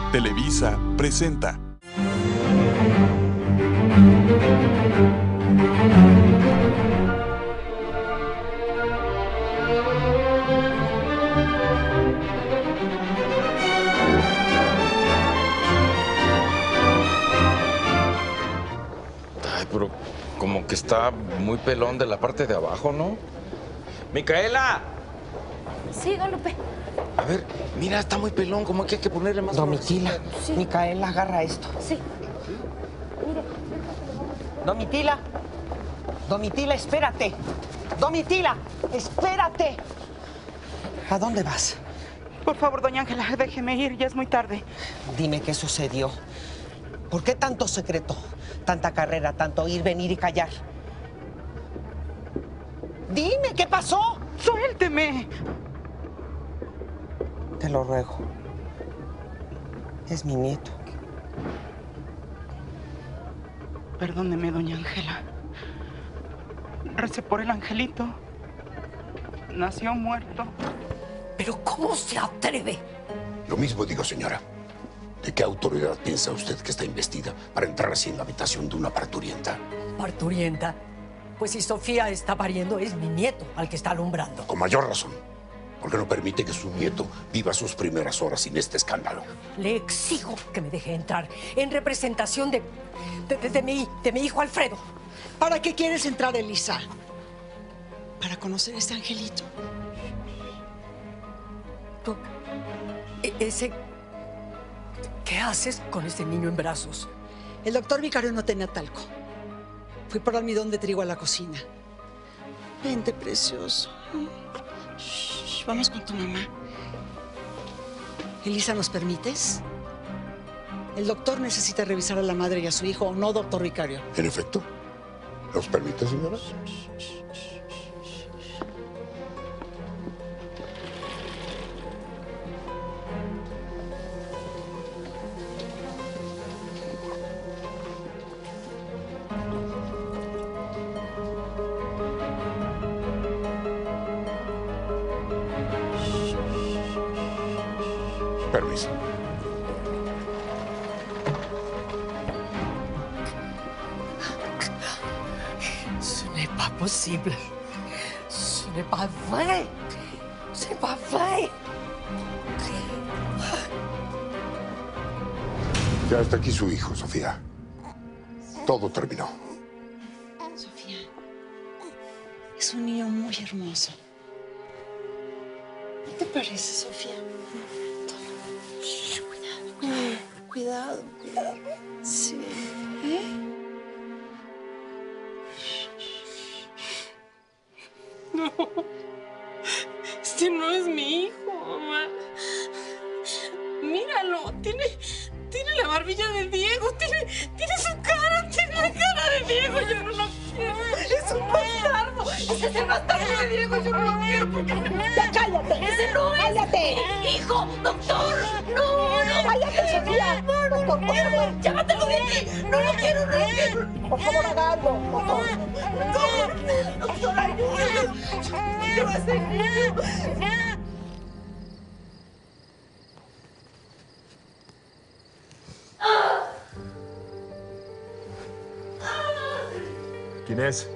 Televisa presenta. Ay, pero como que está muy pelón de la parte de abajo, ¿no? ¡Micaela! Sí, don Lupe. A ver, mira, está muy pelón, como que hay que ponerle más... Domitila, Sí. Micaela, agarra esto. Sí. Mire. Domitila, Domitila, espérate. Domitila, espérate. ¿A dónde vas? Por favor, doña Ángela, déjeme ir, ya es muy tarde. Dime qué sucedió. ¿Por qué tanto secreto? Tanta carrera, tanto ir, venir y callar. Dime, ¿qué pasó? ¡Suélteme! Te lo ruego. Es mi nieto. Perdóneme, doña Ángela. Recé por el angelito. Nació muerto. ¿Pero cómo se atreve? Lo mismo digo, señora. ¿De qué autoridad piensa usted que está investida para entrar así en la habitación de una parturienta? ¿Parturienta? Pues si Sofía está pariendo, es mi nieto al que está alumbrando. Con mayor razón. ¿Por qué no permite que su nieto viva sus primeras horas sin este escándalo? Le exijo que me deje entrar en representación de mi hijo Alfredo. ¿Para qué quieres entrar, Elisa? Para conocer a este angelito. Tú, ese... ¿Qué haces con ese niño en brazos? El doctor Vicario no tenía talco. Fui por almidón de trigo a la cocina. Vente, precioso. Shh, vamos con tu mamá. Elisa, ¿nos permites? El doctor necesita revisar a la madre y a su hijo, ¿o no, doctor Vicario? En efecto. ¿Nos permite, señora? Permiso. Ce n'est pas possible. Ce n'est pas vrai. C'est pas vrai. Ya está aquí su hijo, Sofía. Todo terminó. Sofía, es un niño muy hermoso. ¿Qué te parece, Sofía? Shh, cuidado, cuidado, cuidado. Sí. No, este no es mi hijo, mamá. Míralo, tiene la barbilla de Diego, tiene su cara, tiene la cara de Diego, yo no lo quiero. Es un bastardo, ese es el bastardo de Diego, yo no lo quiero porque... ¡Ya cállate! ¡Ese no es! ¡Cállate! ¡Hijo, doctor! ¡No, no! ¡Cállate, Sofía! ¡No lo quiero! ¡Llévatelo de aquí! ¡No lo quiero, no lo quiero! Por favor, haga algo, doctor. ¡Doctor, ayúdame! ¿Qué va a hacer? ¿Quién es?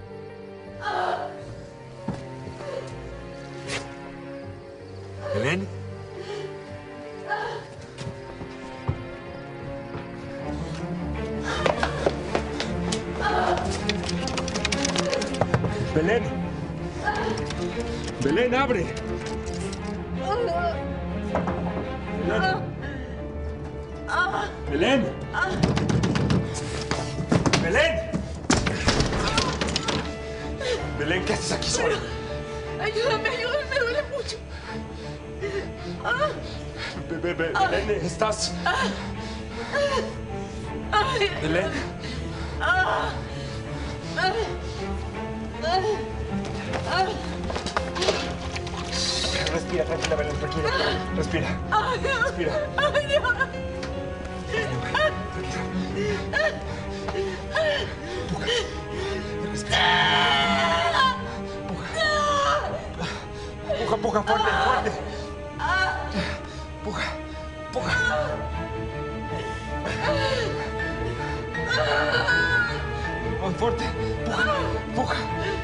¿Belén? ¡Belén! ¡Belén, abre! ¡Belén! ¡Belén! ¡Belén! Belén, ¿qué haces aquí sola? Ayúdame, me duele mucho. Belén, ¿estás...? Belén. Respira, tranquila, Belén, tranquila. Respira. Respira. Empuja, fuerte, fuerte. Empuja, empuja. fuerte. Empuja.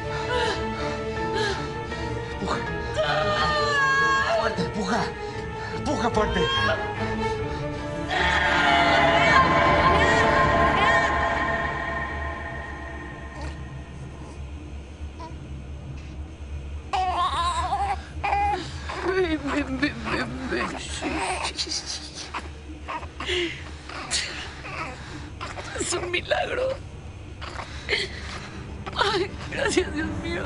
Fuerte, empuja. Empuja fuerte. Es un milagro. Ay, gracias, Dios mío.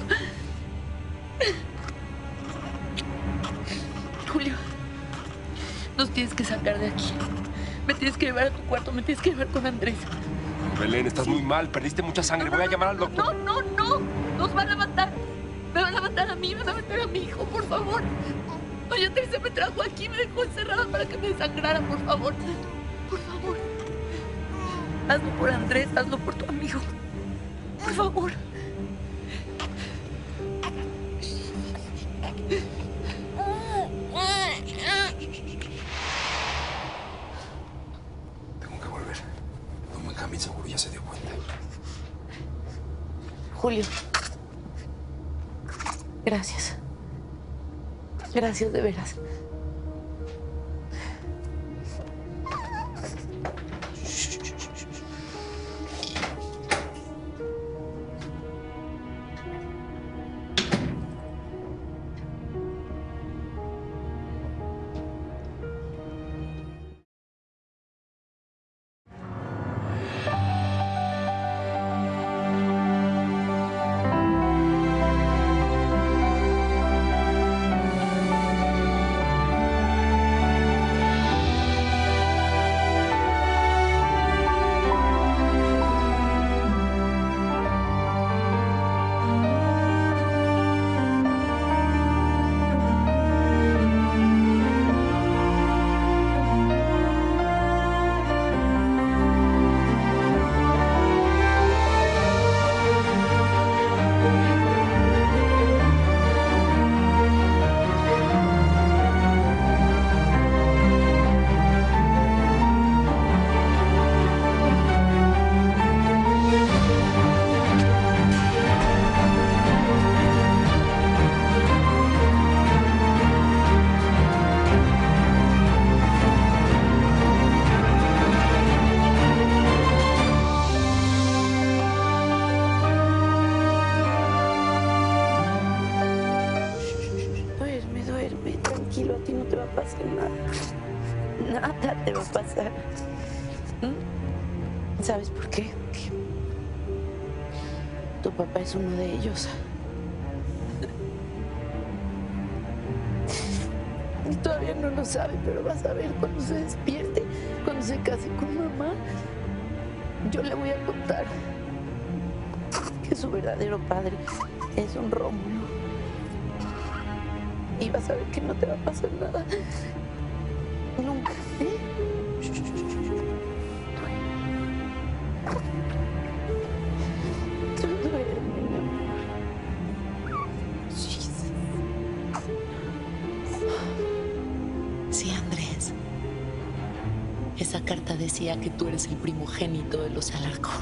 Julio, nos tienes que sacar de aquí. Me tienes que llevar a tu cuarto, me tienes que llevar con Andrés. Belén, estás muy mal, perdiste mucha sangre. Voy a llamar al doctor. No. Nos van a matar. Me van a matar a mí, van a matar a mi hijo, por favor. Doña Teresa me trajo aquí, me dejó encerrada para que me desangrara, por favor. Por favor. Hazlo por Andrés, hazlo por tu amigo. Por favor. Tengo que volver. Don Benjamín seguro ya se dio cuenta. Julio. Gracias. Gracias, de veras. Tranquilo, a ti no te va a pasar nada. Nada te va a pasar. ¿Sabes por qué? Porque tu papá es uno de ellos. Y todavía no lo sabe, pero vas a ver cuando se despierte, cuando se case con mamá. Yo le voy a contar que su verdadero padre es un Rómulo. Y vas a ver que no te va a pasar nada. Nunca, ¿eh? Tú duerme, mi amor. Sí, Andrés. Esa carta decía que tú eres el primogénito de los Alarcón.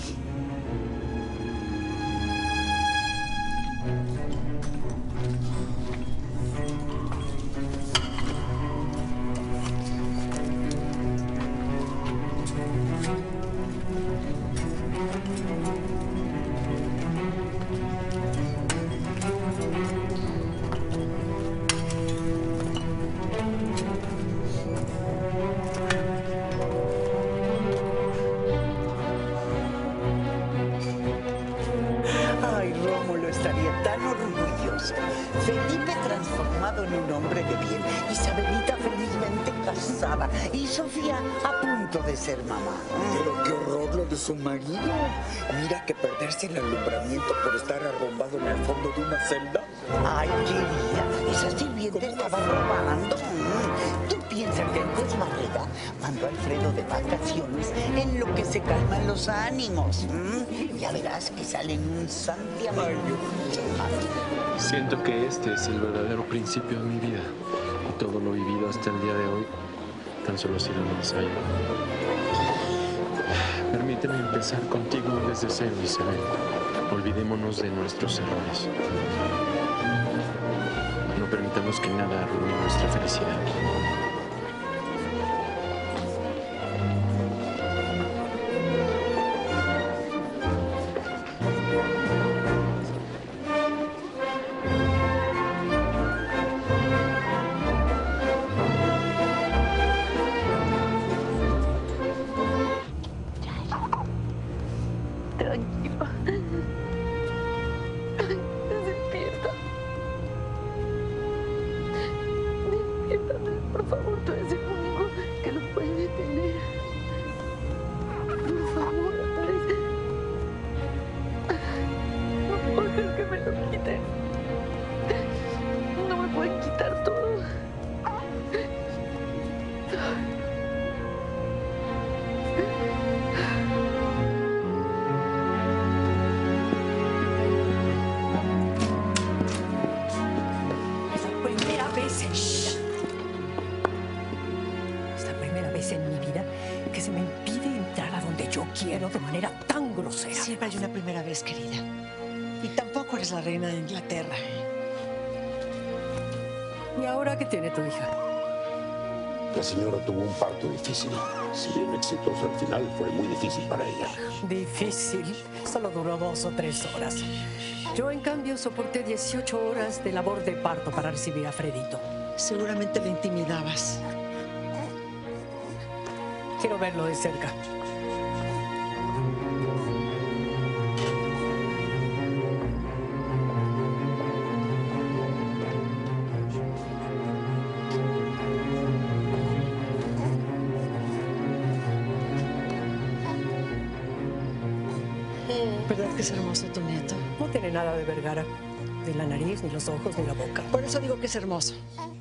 Felipe transformado en un hombre de bien, Isabelita felizmente casada y Sofía a punto de ser mamá. Pero qué horror lo de su marido. Mira que perderse el alumbramiento por estar arrumbado en el fondo de una celda. Ay, querida, esa sirvienta estaba robando. ¿Tú piensas que el juez Barreda mandó a Alfredo de vacaciones en lo que se calman los ánimos? Ya verás que salen un santiamén. Siento que este es el verdadero principio de mi vida. Y todo lo vivido hasta el día de hoy tan solo ha sido un ensayo. Permíteme empezar contigo desde cero, Isabel. Olvidémonos de nuestros errores. No permitamos que nada arruine nuestra felicidad. Tranquilo. Despierta. Despiértate, por favor, tú eres el único que lo puede detener. Por favor, Andrés. No puedo dejar que me lo quiten. No me pueden quitar todo. Es la primera vez en mi vida que se me impide entrar a donde yo quiero de manera tan grosera. Siempre hay una primera vez, querida. Y tampoco eres la reina de Inglaterra. ¿Y ahora qué tiene tu hija? La señora tuvo un parto difícil. Si bien exitoso al final, fue muy difícil para ella. Difícil. Solo duró 2 o 3 horas. Yo, en cambio, soporté 18 horas de labor de parto para recibir a Fredito. Seguramente le intimidabas. Quiero verlo de cerca. ¿Verdad que es hermoso tu nieto? No tiene nada de Vergara. Ni la nariz, ni los ojos, ni la boca. Por eso digo que es hermoso.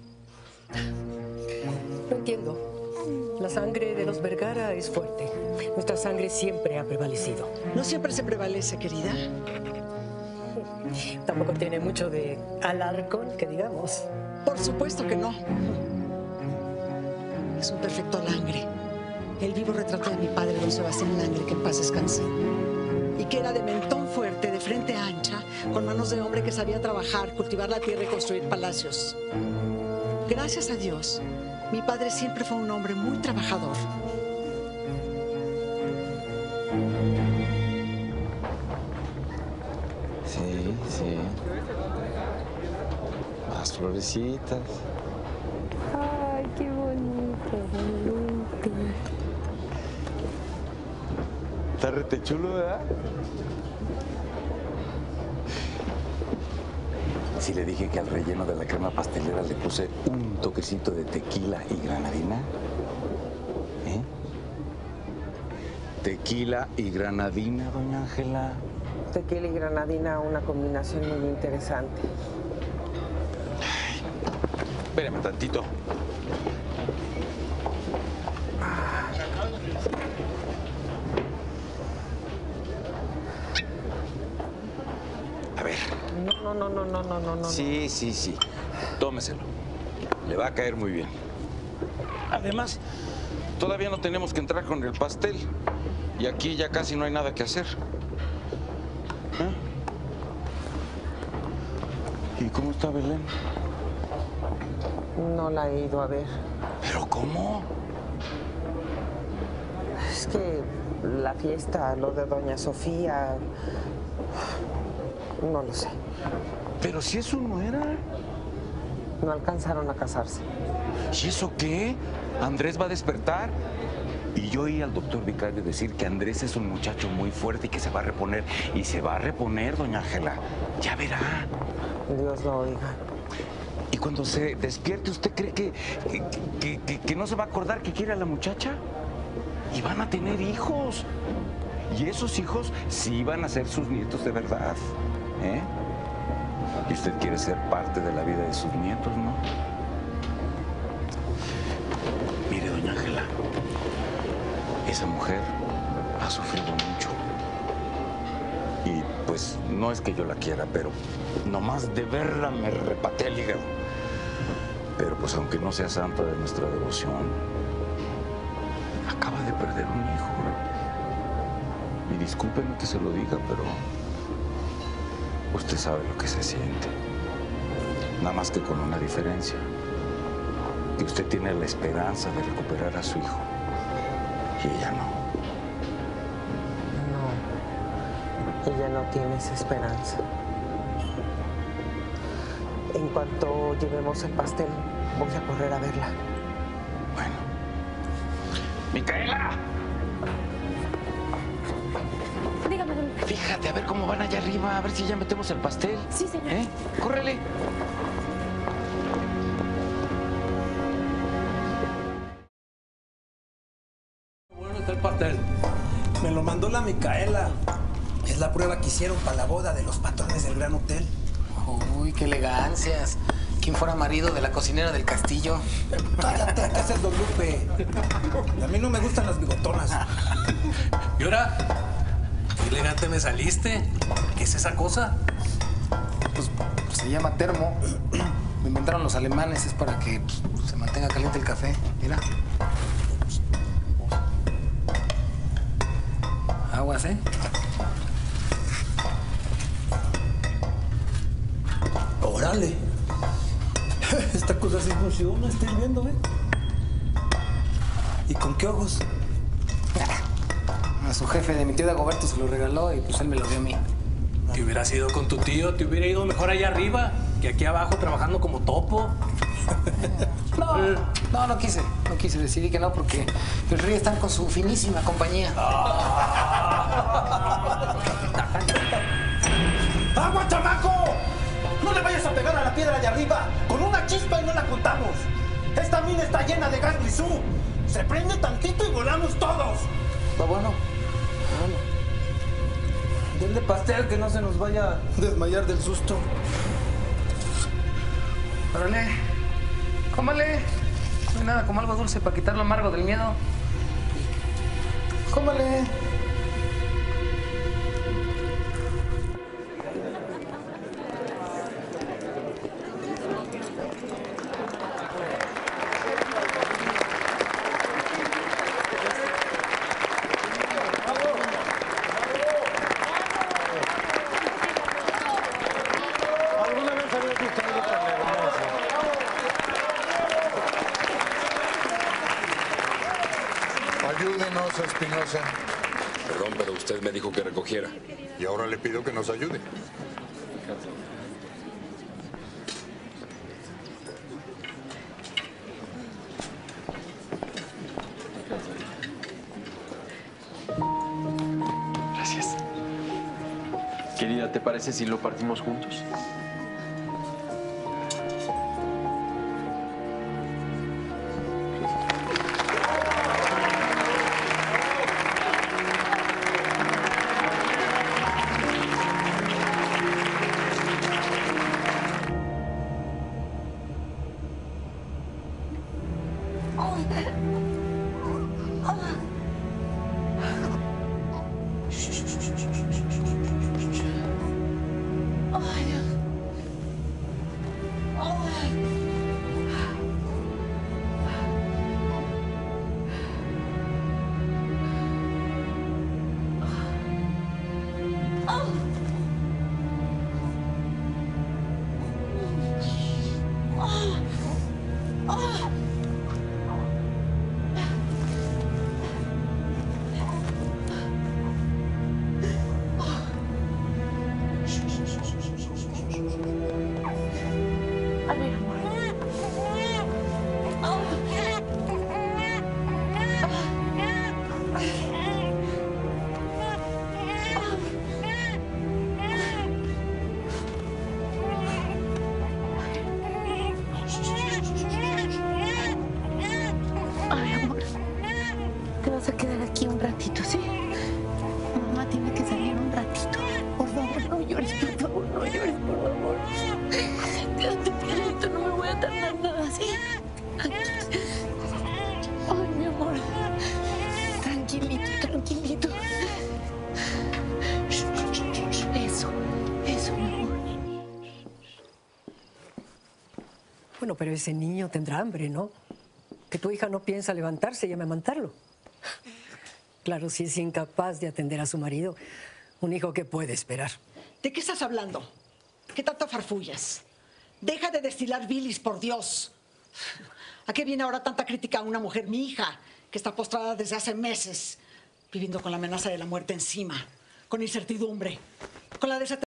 No entiendo. La sangre de los Vergara es fuerte. Nuestra sangre siempre ha prevalecido. No siempre se prevalece, querida. Tampoco tiene mucho de Alarcón, que digamos. Por supuesto que no. Es un perfecto Langre. El vivo retrato de mi padre, don Sebastián Langre, que en paz descanse. Y que era de mentón fuerte, de frente ancha, con manos de hombre que sabía trabajar, cultivar la tierra y construir palacios. Gracias a Dios, mi padre siempre fue un hombre muy trabajador. Sí, sí. Más florecitas. Ay, qué bonito, bonito. Está rete chulo, ¿verdad? Si le dije que al relleno de la crema pastelera le puse un toquecito de tequila y granadina. ¿Eh? Tequila y granadina, doña Ángela. Tequila y granadina, una combinación muy interesante. Espérame tantito. A ver. No. Sí. Tómeselo. Le va a caer muy bien. Además, todavía no tenemos que entrar con el pastel. Y aquí ya casi no hay nada que hacer. ¿Y cómo está Belén? No la he ido a ver. ¿Pero cómo? Es que la fiesta, lo de doña Sofía... No lo sé. Pero si eso no era... No alcanzaron a casarse. ¿Y eso qué? ¿Andrés va a despertar? Y yo oí al doctor Vicario decir que Andrés es un muchacho muy fuerte y que se va a reponer. Y se va a reponer, doña Ángela. Ya verá. Dios lo oiga. Y cuando se despierte, ¿usted cree que no se va a acordar que quiere a la muchacha? Y van a tener hijos. Y esos hijos sí van a ser sus nietos de verdad. ¿Eh? Y usted quiere ser parte de la vida de sus nietos, ¿no? Mire, doña Ángela, esa mujer ha sufrido mucho. Y pues no es que yo la quiera, pero nomás de verla me repatea el hígado. Pero pues aunque no sea santa de nuestra devoción, acaba de perder un hijo. discúlpeme que se lo diga, pero usted sabe lo que se siente. Nada más que con una diferencia. Que usted tiene la esperanza de recuperar a su hijo. Y ella no. No, ella no tiene esa esperanza. En cuanto llevemos el pastel, voy a correr a verla. Bueno. ¡Micaela! Dígame, don Lupe. Fíjate, a ver cómo van allá arriba, a ver si ya metemos el pastel. Sí, señor. ¡Córrele! Bueno, está el pastel. Me lo mandó la Micaela. Es la prueba que hicieron para la boda de los patrones del Gran Hotel. Uy, qué elegancias. ¿Quién fuera marido de la cocinera del castillo? Cállate, que ese es Don Lupe. A mí no me gustan las bigotonas. ¿Y ahora? Qué elegante me saliste. ¿Qué es esa cosa? Pues se llama termo. Lo inventaron los alemanes. Es para que se mantenga caliente el café. Mira. Aguas, ¿eh? Órale. Esta cosa sí funciona, está hirviendo, ¿eh? ¿Y con qué ojos? A su jefe de mi tío Dagoberto se lo regaló y pues él me lo dio a mí. Te hubieras ido con tu tío, te hubiera ido mejor allá arriba que aquí abajo trabajando como topo. No quise. Decidí que no porque el rey está con su finísima compañía. ¡Agua, chamaco! No le vayas a pegar a la piedra de arriba. Con una chispa y no la contamos. Esta mina está llena de gas grisú. Se prende tantito y volamos todos. ¿Va bueno? Denle pastel que no se nos vaya a desmayar del susto. Órale, cómale. No hay nada como algo dulce para quitar lo amargo del miedo. Cómale. Ayúdenos, Espinosa. Perdón, pero usted me dijo que recogiera. Y ahora le pido que nos ayude. Gracias. Querida, ¿te parece si lo partimos juntos? Ay, amor, te vas a quedar aquí un ratito, ¿sí? Mamá tiene que salir un ratito. Por favor, no llores, por favor, no llores, por favor. Quédate quieto, no me voy a tardar nada, ¿sí? Aquí. Ay, mi amor. Tranquilito, tranquilito. Eso, mi amor. Bueno, pero ese niño tendrá hambre, ¿no? Que tu hija no piensa levantarse y amamantarlo. Claro, si es incapaz de atender a su marido, un hijo que puede esperar. ¿De qué estás hablando? ¿Qué tanto farfullas? Deja de destilar bilis, por Dios. ¿A qué viene ahora tanta crítica a una mujer, mi hija, que está postrada desde hace meses, viviendo con la amenaza de la muerte encima, con incertidumbre, con la